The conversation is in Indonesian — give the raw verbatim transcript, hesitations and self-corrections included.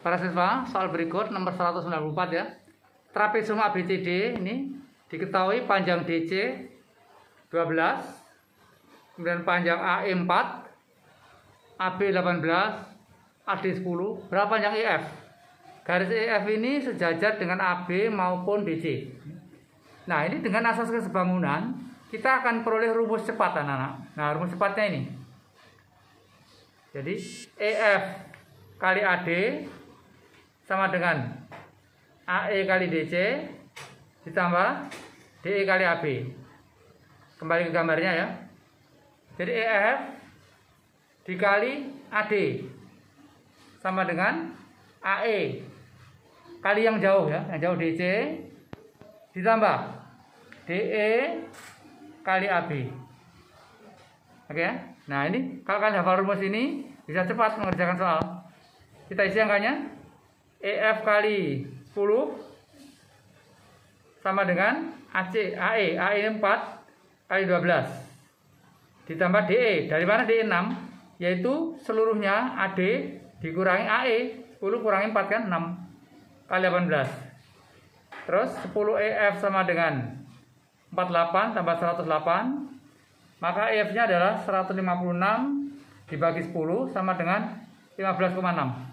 Para siswa, soal berikut nomor seratus sembilan puluh empat ya. Trapesium A B C D ini diketahui panjang D C dua belas, kemudian panjang A E empat, A B delapan belas, A D sepuluh. Berapa panjang E F? Garis E F ini sejajar dengan A B maupun D C. Nah, ini dengan asas kesebangunan kita akan peroleh rumus cepat anak-anak. Nah, rumus cepatnya ini. Jadi E F kali A D sama dengan A E kali D C ditambah D E kali A B. Kembali ke gambarnya ya. Jadi E F dikali A D sama dengan A E kali yang jauh ya, yang jauh D C ditambah D E kali A B. Oke ya. Nah, ini kalau kalian hafal rumus ini bisa cepat mengerjakan soal. Kita isi angkanya. E F kali sepuluh sama dengan A C, A E, A E empat kali dua belas ditambah D E. Dari mana D E enam? Yaitu seluruhnya A D dikurangi A E. Sepuluh kurangi empat kan enam kali delapan belas. Terus sepuluh E F sama dengan empat puluh delapan tambah seratus delapan. Maka E F nya adalah seratus lima puluh enam dibagi sepuluh sama dengan lima belas koma enam.